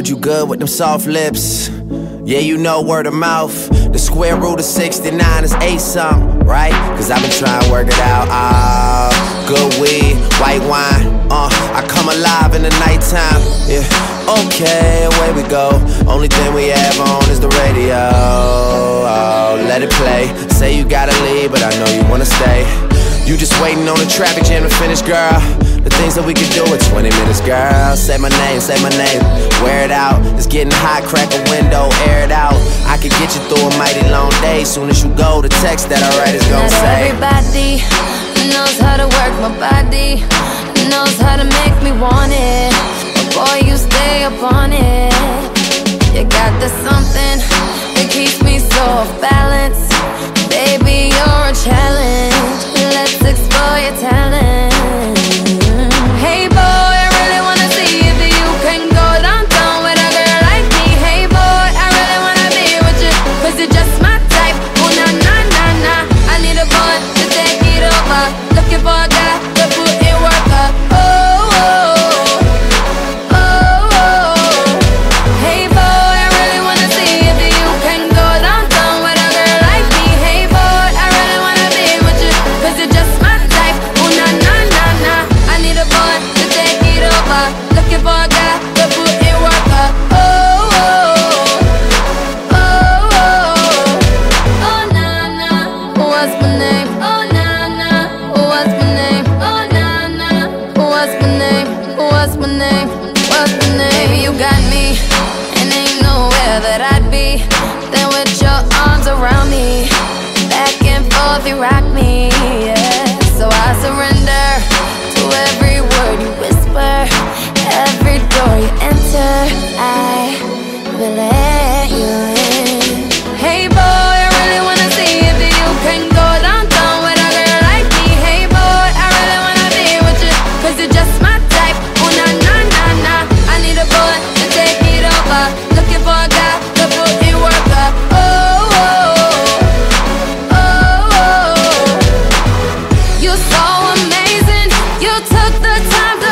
Heard you good with them soft lips. Yeah, you know word of mouth. The square root of 69 is 8-something, right? Cause I've been trying to work it out. Good weed, white wine. I come alive in the nighttime. Yeah, okay, away we go. Only thing we have on is the radio. Oh, let it play. Say you gotta leave, but I know you wanna stay. You just waiting on the traffic jam to finish, girl. The things that we could do in 20 minutes, girl. Say my name, wear it out. It's getting hot, crack a window, air it out. I could get you through a mighty long day. Soon as you go, the text that I write is gonna say. Everybody knows how to work my body, knows how to make me want it. But boy, you stay up on it. You got the something that keeps me so off balance. Baby, you're a challenge. Let's explore your talent. Hey boy, I really wanna see if you can go downtown with a girl like me. Hey boy, I really wanna be with you, cause you're just my type. Oh na na na na, I need a boy to take it over. Looking for a guy to put in work up. Oh, oh, oh, oh. Hey boy, I really wanna see if you can go downtown with a girl like me. Hey boy, I really wanna be with you, cause you're just my type. Oh na na na na, I need a boy to take it over. Looking for a guy to put in work up. Oh, oh, oh, oh, oh na na, what's my name? Oh na na, what's my name? Oh na na, what's my name? What's my name? What's my name? You got me, and ain't nowhere that I'd be than with your arms around me. Back and forth you rock me, yeah. So I surrender to every word you whisper, every door you enter, I will let you in. Hey boy, I really wanna see if you can go downtown with a girl like me. Hey boy, I really wanna be with you, cause you're just my type. Oh na na na na, I need a boy to take it over. Looking for a guy to put in work up. Oh, oh, oh, oh. You're so amazing, you took the time to